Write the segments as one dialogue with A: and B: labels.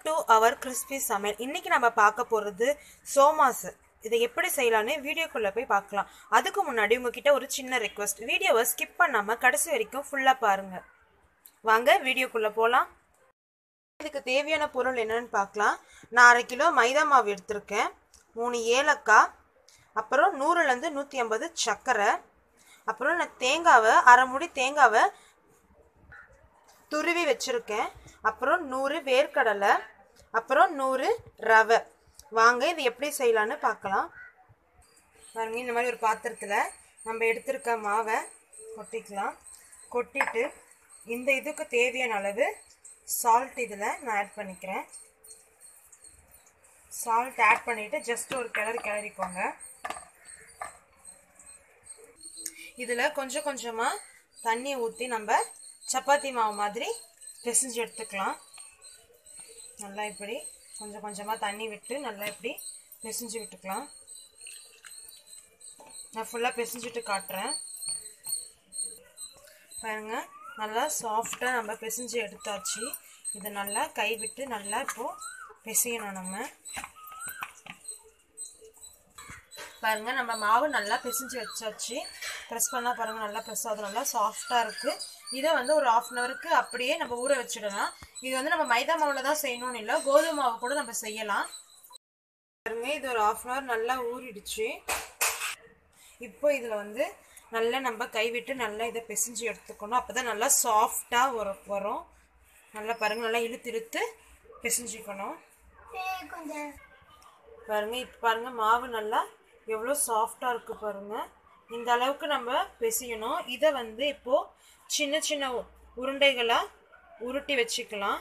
A: to our crispy சமையல். இன்னைக்கு நம்ம பார்க்க போறது சோமாஸ். இதை எப்படி செய்யலாம்னு வீடியோக்குள்ள போய் பார்க்கலாம். அதுக்கு முன்னாடி உங்ககிட்ட ஒரு சின்ன ரிக்வெஸ்ட். வீடியோவை ஸ்கிப் பண்ணாம கடைசி வரைக்கும் ஃபுல்லா பாருங்க. வாங்க வீடியோக்குள்ள போலாம். இதுக்கு தேவையான பொருள் என்னன்னு பார்க்கலாம். நான் 1/2 கிலோ மைதா மாவு எடுத்திருக்கேன். 3 ஏலக்காய், அப்புறம் 100 ல இருந்து 150 சர்க்கரை, அப்புறம் நான் தேங்காவை 1/2 மூடி தேங்காவை துருவி வச்சிருக்கேன். அப்புறம் 100 வேர்க்கடலை, அப்புறம் 100 ரவை. வாங்க இது எப்படி செய்யலான்னு பார்க்கலாம். பாருங்க, இந்த மாதிரி ஒரு பாத்திரத்தில் நம்ம எடுத்திருக்க மாவை கொட்டிக்கலாம். கொட்டிட்டு இந்த இதுக்கு தேவையான அளவு சால்ட் இதில் நான் ஆட் பண்ணிக்கிறேன். சால்ட் ஆட் பண்ணிவிட்டு ஜஸ்ட் ஒரு கிளறிக்கோங்க. இதில் கொஞ்சம் கொஞ்சமாக தண்ணி ஊற்றி நம்ம சப்பாத்தி மாவு மாதிரி பிசைஞ்சு எடுத்துக்கலாம். நல்லா இப்படி கொஞ்சம் கொஞ்சமாக தண்ணி விட்டு நல்லா இப்படி பிசைஞ்சு விட்டுக்கலாம். நான் ஃபுல்லாக பிசைஞ்சிட்டு காட்டுறேன். பாருங்க, நல்லா சாஃப்டாக நம்ம பிசைஞ்சு எடுத்தாச்சு. இதை நல்லா கை விட்டு நல்லா இப்போது பிசையணும். நம்ம பாருங்கள், நம்ம மாவு நல்லா பிசைஞ்சு வச்சாச்சு. ப்ரெஸ் பண்ணால் பாருங்கள், நல்லா ப்ரெஸ் ஆகுது. நல்லா சாஃப்டாக இருக்குது. இதை வந்து ஒரு 1/2 அன் ஹவருக்கு அப்படியே நம்ம ஊற வச்சிடலாம். இது வந்து நம்ம மைதா மாவில் தான் செய்யணும்னு இல்லை, கோதுமை மாவு கூட நம்ம செய்யலாம். பாருங்க, இது ஒரு 1/2 அன் ஹவர் நல்லா ஊறிடுச்சு. இப்போ இதில் வந்து நல்லா நம்ம கைவிட்டு நல்லா இதை பிசைஞ்சு எடுத்துக்கணும். அப்போ தான் நல்லா சாஃப்டாக வரும். நல்லா பாருங்கள், நல்லா இழுத்து பிசைஞ்சிக்கணும். பாருங்கள், இப்போ பாருங்கள் மாவு நல்லா எவ்வளோ சாஃப்டாக இருக்குது பாருங்கள். இந்த அளவுக்கு நம்ம பிசையணும். இதை வந்து இப்போது சின்ன சின்ன உருண்டைகளாக உருட்டி வச்சுக்கலாம்.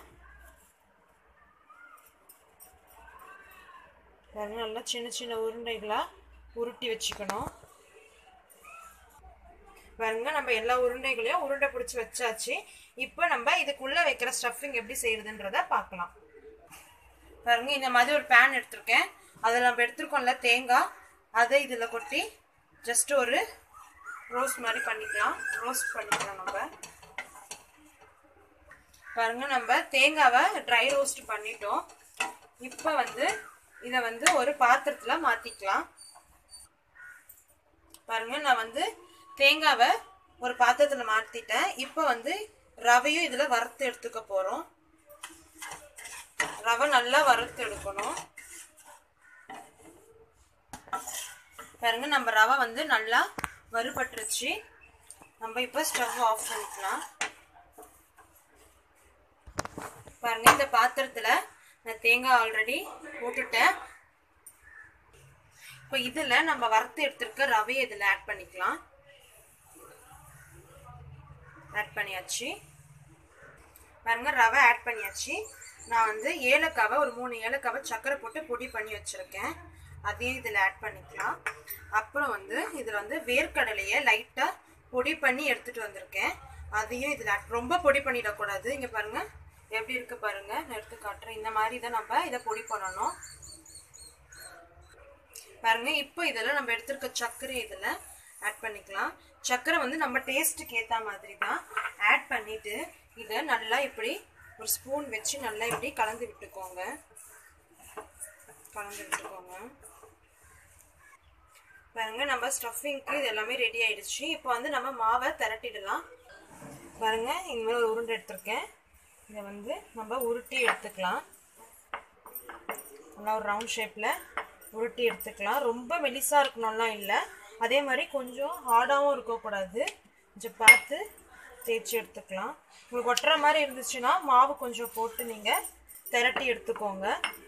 A: பாருங்க, நல்லா சின்ன சின்ன உருண்டைகளாக உருட்டி வச்சுக்கணும். பாருங்க, நம்ம எல்லா உருண்டைகளையும் உருண்டை பிடிச்சி வச்சாச்சு. இப்போ நம்ம இதுக்குள்ளே வைக்கிற ஸ்டஃபிங் எப்படி செய்யறதுன்றத பார்க்கலாம். பாருங்க, இந்த மாதிரி ஒரு பேன் எடுத்திருக்கேன். அதில் நம்ம எடுத்துருக்கோம்ல தேங்காய், அதை இதில் கொட்டி ஜஸ்ட் ஒரு ரோஸ்ட் மாதிரி பண்ணிக்கலாம். நம்ம பாருங்க, நம்ம தேங்காவை ட்ரை ரோஸ்ட் பண்ணிட்டோம். இப்போ வந்து இதை வந்து ஒரு பாத்திரத்தில் மாற்றிக்கலாம். பாருங்க, நான் வந்து தேங்காவை ஒரு பாத்திரத்தில் மாற்றிட்டேன். இப்போ வந்து ரவையும் இதில் வறுத்து எடுத்துக்க போகிறோம். ரவை நல்லா வறுத்து எடுக்கணும். பாருங்க, நம்ம ரவை வந்து நல்லா வறுபட்டுருச்சு. நம்ம இப்போ ஸ்டவ் ஆஃப் பண்ணிக்கலாம். பாருங்க, இந்த பாத்திரத்தில் நான் தேங்காய் ஆல்ரெடி போட்டுட்டேன். இப்போ இதில் நம்ம வறுத்து எடுத்துருக்க ரவையை இதில் ஆட் பண்ணிக்கலாம். ஆட் பண்ணியாச்சு. பாருங்க, ரவை ஆட் பண்ணியாச்சு. நான் வந்து ஏலக்காவை ஒரு 3 ஏலக்காவை சர்க்கரை போட்டு பொடி பண்ணி வச்சுருக்கேன். அதையும் இதில் ஆட் பண்ணிக்கலாம். அப்புறம் வந்து இதில் வந்து வேர்க்கடலையை லைட்டாக பொடி பண்ணி எடுத்துகிட்டு வந்திருக்கேன். அதையும் இதில் ரொம்ப பொடி பண்ணிடக்கூடாது. இங்கே பாருங்கள் எப்படி இருக்குது பாருங்கள், நான் எடுத்து காட்டுறேன். இந்த மாதிரி தான் நம்ம இதை பொடி பண்ணணும். பாருங்கள், இப்போ இதில் நம்ம எடுத்துருக்க சர்க்கரை இதில் ஆட் பண்ணிக்கலாம். சர்க்கரை வந்து நம்ம டேஸ்ட்டுக்கு ஏற்ற மாதிரி தான் ஆட் பண்ணிவிட்டு இதை நல்லா இப்படி ஒரு ஸ்பூன் வச்சு நல்லா இப்படி கலந்து விட்டுக்கோங்க. பாருங்க, நம்ம ஸ்டஃபிங்க்கு இது எல்லாமே ரெடி ஆயிடுச்சு. இப்போ வந்து நம்ம மாவை திரட்டிடலாம். பாருங்க, இந்த மாதிரி ஒரு உருண்டை எடுத்திருக்கேன். இதை வந்து நம்ம உருட்டி எடுத்துக்கலாம். நல்லா ஒரு ரவுண்ட் ஷேப்பில் உருட்டி எடுத்துக்கலாம். ரொம்ப மெலிசாக இருக்கணும்லாம் இல்லை, அதே மாதிரி கொஞ்சம் ஹார்டாகவும் இருக்கக்கூடாது. கொஞ்சம் பார்த்து தேய்ச்சி எடுத்துக்கலாம். உங்களுக்கு ஒட்டுற மாதிரி இருந்துச்சுன்னா மாவு கொஞ்சம் போட்டு நீங்கள் திரட்டி எடுத்துக்கோங்க.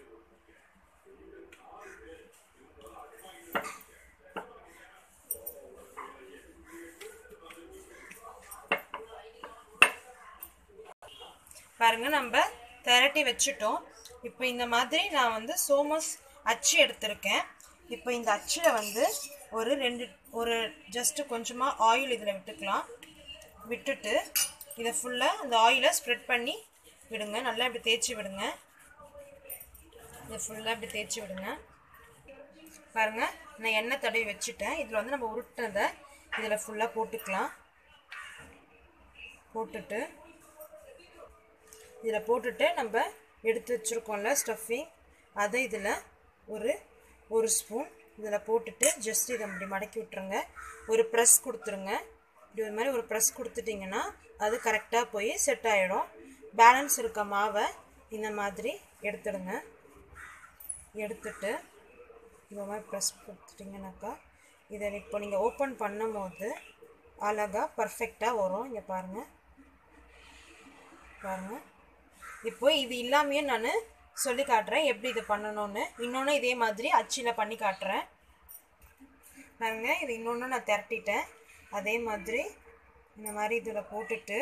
A: பாருங்க, நம்ம திரட்டி வச்சுட்டோம். இப்போ இந்த மாதிரி நான் வந்து சோமாஸ் அச்சு எடுத்திருக்கேன். இப்போ இந்த அச்சில் வந்து ஒரு ஜஸ்ட் கொஞ்சமாக ஆயில் இதில் விட்டுக்கலாம். விட்டுட்டு இதை ஃபுல்லாக அந்த ஆயிலை ஸ்ப்ரெட் பண்ணி விடுங்க. நல்லா இப்படி தேய்ச்சி விடுங்க. இதை ஃபுல்லாக இப்படி தேய்ச்சி விடுங்க. பாருங்கள், நான் எண்ணெய் தடவி வச்சுட்டேன். இதில் வந்து நம்ம உருட்டினதை இதில் ஃபுல்லாக போட்டுக்கலாம். போட்டுட்டு இதில் போட்டுட்டு நம்ம எடுத்து வச்சுருக்கோம்ல ஸ்டஃபிங், அதை இதில் ஒரு ஸ்பூன் இதில் போட்டுட்டு ஜஸ்ட் இதை அப்படி மடக்கி விட்டுருங்க. ஒரு ப்ரெஸ் கொடுத்துருங்க. இப்படி ஒரு மாதிரி ஒரு ப்ரெஸ் கொடுத்துட்டிங்கன்னா அது கரெக்டாக போய் செட் ஆகிடும். பேலன்ஸ் இருக்க மாவை இந்த மாதிரி எடுத்துடுங்க. எடுத்துட்டு இந்த மாதிரி ப்ரெஸ் கொடுத்துட்டிங்கனாக்கா இதை இப்போ நீங்கள் ஓப்பன் பண்ணும் போது அழகாக பர்ஃபெக்டாக வரும். இங்கே பாருங்கள் பாருங்கள். இப்போ இது இல்லாமையே நான் சொல்லி காட்டுறேன் எப்படி இது பண்ணணும்னு. இன்னொன்று இதே மாதிரி அச்சில் பண்ணி காட்டுறேன் பாருங்க. இது இன்னொன்று நான் திரட்டிட்டேன். அதே மாதிரி இந்த மாதிரி இதில் போட்டுட்டு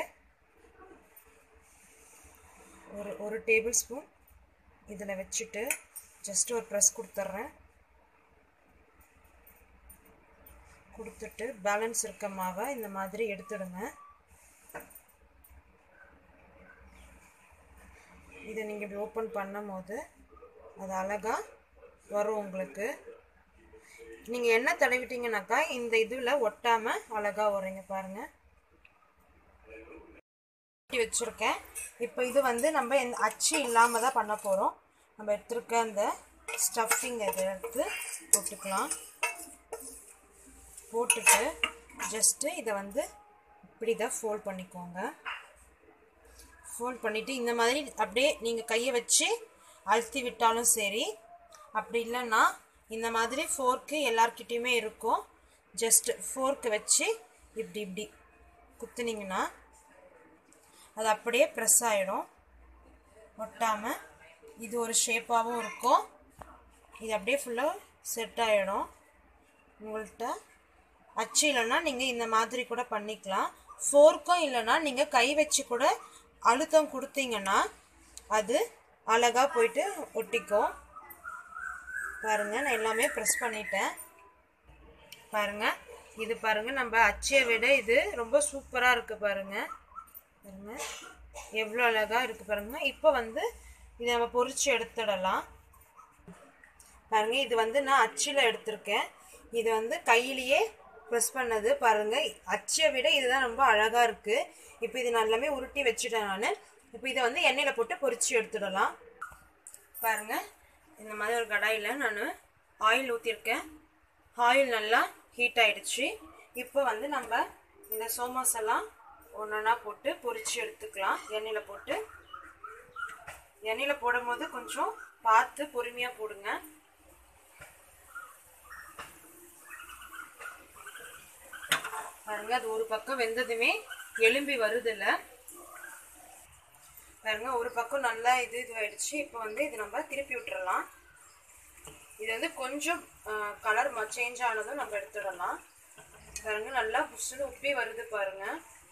A: ஒரு டேபிள் ஸ்பூன் இதில் வச்சுட்டு ஜஸ்ட் ஒரு ப்ரெஸ் கொடுத்துட்றேன். கொடுத்துட்டு பேலன்ஸ் இருக்க மாவை இந்த மாதிரி எடுத்துடுங்க. இதை நீங்கள் இப்படி ஓப்பன் பண்ணும் போது அது அழகாக வரும் உங்களுக்கு. நீங்கள் எண்ணெய் தடவிட்டீங்கன்னாக்கா இந்த இதில் ஒட்டாமல் அழகாக வருங்க பாருங்கள். வச்சுருக்கேன். இப்போ இது வந்து நம்ம அச்சு இல்லாமல் தான் பண்ண போகிறோம். நம்ம எடுத்துருக்க அந்த ஸ்டஃபிங் இதை எடுத்து போட்டுக்கலாம். போட்டுட்டு ஜஸ்ட்டு இதை வந்து இப்படி தான் ஃபோல்ட் பண்ணிக்கோங்க. ஃபோல்ட் பண்ணிவிட்டு இந்த மாதிரி அப்படியே நீங்கள் கையை வச்சு அழுத்தி விட்டாலும் சரி, அப்படி இல்லைன்னா இந்த மாதிரி ஃபோர்க்கு எல்லார்கிட்டையுமே இருக்கும். ஜஸ்ட் ஃபோர்க்கு வச்சு இப்படி இப்படி குத்துனீங்கன்னா அது அப்படியே ப்ரெஸ் ஆகிடும் ஒட்டாமல். இது ஒரு ஷேப்பாகவும் இருக்கும். இது அப்படியே ஃபுல்லாக செட் ஆகிடும். உங்கள்கிட்ட அச்சு இல்லைன்னா நீங்கள் இந்த மாதிரி கூட பண்ணிக்கலாம். ஃபோர்க்கும் இல்லைன்னா நீங்கள் கை வச்சு கூட அழுத்தம் கொடுத்தீங்கன்னா அது அழகாக போயிட்டு ஒட்டிக்கும். பாருங்கள் நான் எல்லாமே ப்ரெஸ் பண்ணிட்டேன். பாருங்கள் இது பாருங்கள் நம்ம அச்சியை விட இது ரொம்ப சூப்பராக இருக்குது பாருங்கள். பாருங்கள் எவ்வளோ அழகாக இருக்குது பாருங்கள். இப்போ வந்து இதை நம்ம பொரிச்சு எடுத்துடலாம். பாருங்கள் இது வந்து நான் அச்சில் எடுத்திருக்கேன். இது வந்து கையிலேயே ப்ரெஸ் பண்ணது பாருங்கள். அச்சியை விட இதுதான் ரொம்ப அழகாக இருக்குது. இப்போ இது நான் எல்லாமே உருட்டி வச்சுட்டேன் நான். இப்போ இதை வந்து எண்ணெயில் போட்டு பொரிச்சு எடுத்துடலாம். பாருங்கள் இந்த மாதிரி ஒரு கடாயில் நான் ஆயில் ஊற்றிருக்கேன். ஆயில் நல்லா ஹீட் ஆகிடுச்சு. இப்போ வந்து நம்ம இந்த சோமாஸ் எல்லாம் ஒன்றா போட்டு பொரிச்சு எடுத்துக்கலாம். எண்ணெயில் போட்டு எண்ணெயில் போடும் போது கொஞ்சம் பார்த்து பொறுமையாக போடுங்க. பாருங்க அது ஒரு பக்கம் வெந்ததுமே எலும்பி வருதில்ல. பாருங்க ஒரு பக்கம் நல்லா இதுவாயிடுச்சு. இப்போ வந்து இது நம்ம திருப்பி விட்டுறலாம். இது வந்து கொஞ்சம் கலர் சேஞ்ச் ஆனதும் நம்ம எடுத்துடலாம். பாருங்க நல்லா புஷ்ஷுன்னு உப்பி வருது பாருங்க.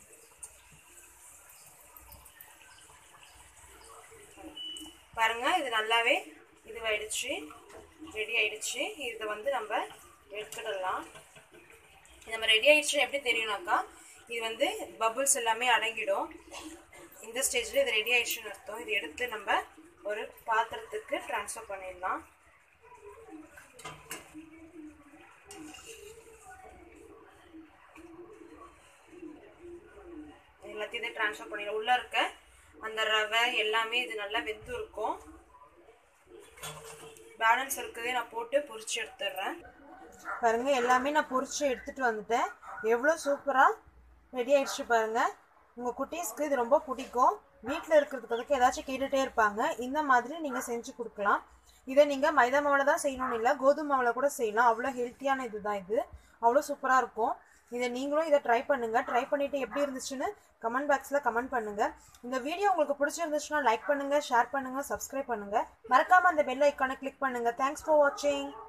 A: பாருங்க இது நல்லாவே இதுவாயிடுச்சு, ரெடி ஆயிடுச்சு. இதை வந்து நம்ம எடுத்துடலாம். நம்ம ரெடி ஆயிடுச்சு எப்படி தெரியும்னாக்கா இது வந்து பபுள்ஸ் எல்லாமே அடங்கிடும். இந்த ஸ்டேஜில் இது ரெடி ஆயிடுச்சுன்னு அர்த்தம். இது எடுத்து நம்ம ஒரு பாத்திரத்துக்கு ட்ரான்ஸ்ஃபர் பண்ணிடலாம். எல்லாத்தையும் இதை ட்ரான்ஸ்ஃபர் பண்ணிடலாம். உள்ளே இருக்க அந்த ரவை எல்லாமே இது நல்லா வெந்து இருக்கும். பேலன்ஸ் இருக்கிறதே நான் போட்டு பொரிச்சு எடுத்துடுறேன். பாருங்க எல்லாமே நான் பொரிச்சு எடுத்துட்டு வந்துட்டேன். எவ்வளோ சூப்பராக ரெடி ஆயிடுச்சு பாருங்க. உங்கள் குட்டீஸ்க்கு இது ரொம்ப பிடிக்கும். வீட்டில் இருக்கிறதுக்கு ஏதாச்சும் கேட்டுகிட்டே இருப்பாங்க. இந்த மாதிரி நீங்கள் செஞ்சு கொடுக்கலாம். இதை நீங்கள் மைதா மாவில் தான் செய்யணும்னு இல்லை, கோதுமை மாவில் கூட செய்யலாம். அவ்வளோ ஹெல்த்தியான இது தான் இது. அவ்வளோ சூப்பராக இருக்கும். இதை நீங்களும் இதை ட்ரை பண்ணுங்கள். ட்ரை பண்ணிவிட்டு எப்படி இருந்துச்சுன்னு கமெண்ட் பாக்ஸில் கமெண்ட் பண்ணுங்கள். இந்த வீடியோ உங்களுக்கு பிடிச்சிருந்துச்சுன்னா லைக் பண்ணுங்கள், ஷேர் பண்ணுங்கள், சப்ஸ்கிரைப் பண்ணுங்கள். மறக்காமல் அந்த பெல் ஐக்கானை கிளிக் பண்ணுங்கள். தேங்க்ஸ் ஃபார் வாட்சிங்.